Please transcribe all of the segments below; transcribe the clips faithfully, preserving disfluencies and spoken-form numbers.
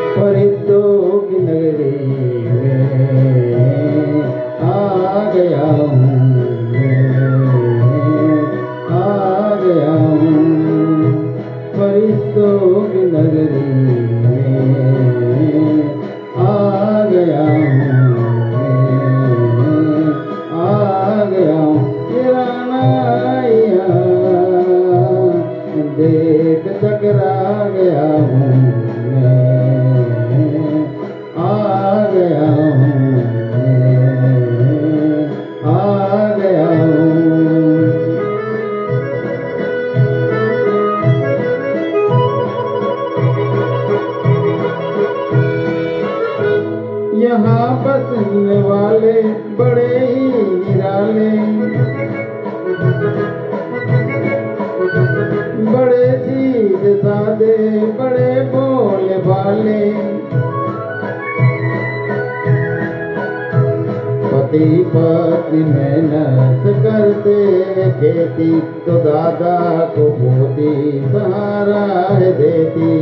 फरिश्तों की नगरी में आ गया हूँ, मैं आ गया हूँ। फरिश्तों की नगरी में आ गया हूँ, मैं आ गया हूँ। किरानाइया देख चकरा गया हूँ, मैं आ गया हूँ, मैं आ गया हूँ। यहाँ बसने वाले बड़े ही निराले, बड़े सीधे साधे, बड़े भोले भाले। पति पत्नी मेहनत करते खेती, तो दादा को पोती सहारा है देती।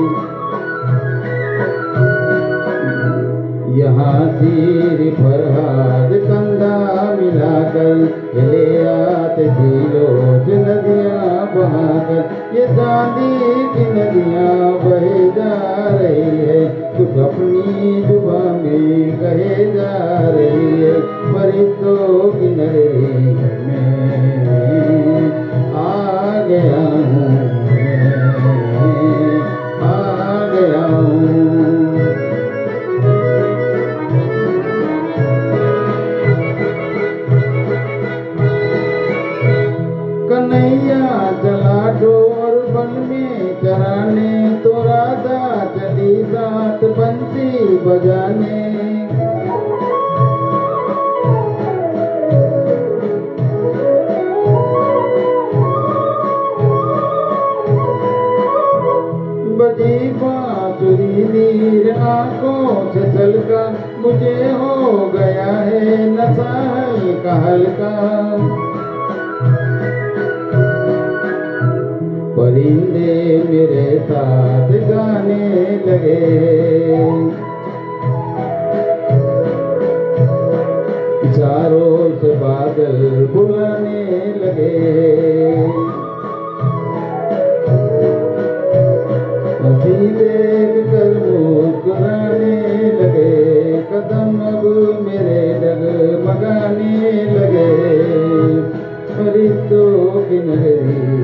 यहाँ सिर पर हाथ कंधा मिलाकर ले आते झीलों से नदियाँ बहाकर। ये चांदी की नदियाँ बहे जा रही है, कुछ अपनी जुबां में कहे जा रही है। फरिश्तों की नगरी में आ गया हूँ, मैं आ गया हूँ। कन्हैया चला डोर बन में चराने, तो राधा चली साथ बंसी बजाने। बजी बांसुरी नीर आंखों से छलका, मुझे हो गया है नशा हल्का हल्का। परिंदे मेरे साथ गाने लगे, इशारों से बादल बुलाने लगे। हंसी देख कर मुस्कुराने लगे, कदम अब मेरे डगमगाने लगे। फरिश्तों की नगरी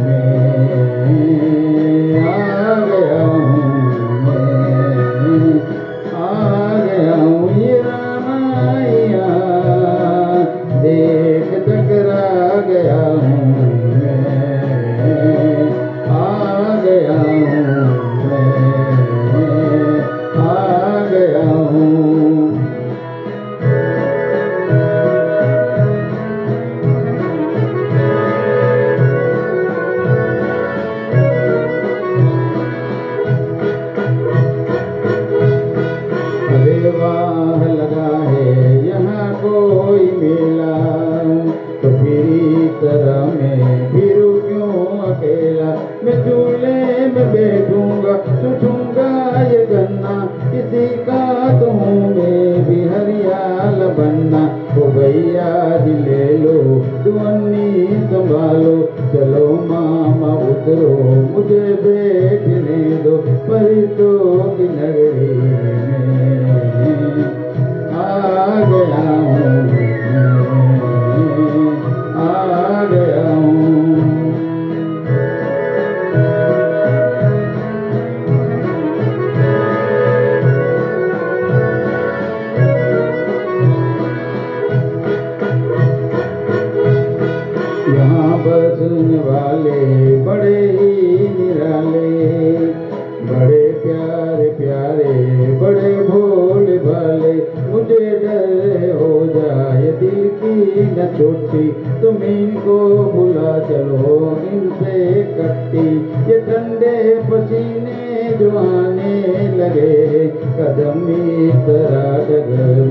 आ गया हूँ, मैं आ गया हूँ। ये रानाइया देख चकरा गया हूँ, मैं आ गया हूँ, मैं आ गया हूँ। वाह लगा है यहाँ कोई मेला, तो फिर तरह में फिरू क्यों अकेला। मैं झूले में बैठूंगा चूठूंगा ये गन्ना, किसी का तो हूँ मैं भी हरियाल बनना। ओ भैया जी ले लो दुअन्नी संभालो, चलो मामा उतरो मुझे बैठने दो। फरिश्तों की नगरी में आ गया हूँ, मैं आ गया हूँ। यहाँ बसने वाले बड़े ही निराले, बड़े प्यारे प्यारे, बड़े भोले भाले। मुझे डर हो जाए दिल की न छोटी, तुम इनको बुला चलो इनसे कट्टी। ये ठंडे पसीने जो आने लगे, कदम इस तरह डग